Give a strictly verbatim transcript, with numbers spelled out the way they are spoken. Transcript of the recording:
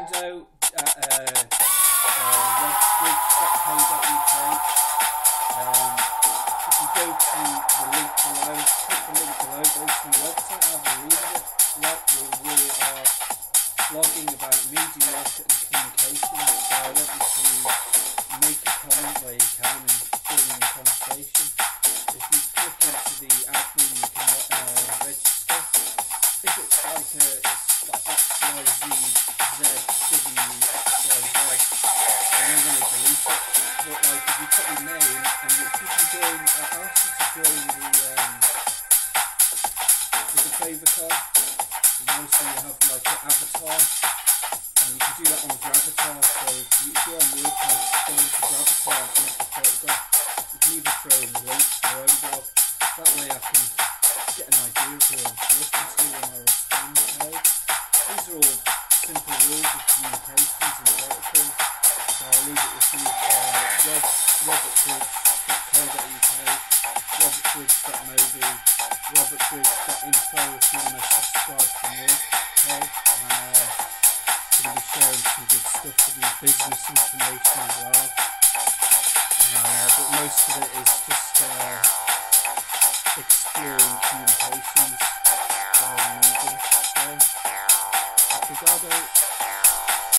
Fernando at uh, uh, robbridge dot co dot U K. Um, if you go to the link below, click the link below, go to the website, have a read of it. Like we, we are blogging about media market and communication, so I want you to make a comment where you can and join in the conversation. If you click into the admin, you can uh, register. If it's like a, it's like X Y Z Z W X Y Z, then I'm going to delete it. But like if you put your name and if you can join, I ask you to join the um, with the favour card. You know, so you have like an avatar, and you can do that on Gravatar. So if you're on WordPress, go into Gravatar and make a photograph. You can even throw in links to your own blog. That way I can get an idea of who I'm talking to when I respond. Okay? These are all simple rules of communications and protocol. So I'll leave it with you. Uh, Rob, robertbridge dot co dot U K, robertbridge dot mobi, robertbridge dot info if you want to subscribe for more. Okay? Uh, going to be sharing some good stuff with you, business information as well. Uh, but most of it is just uh,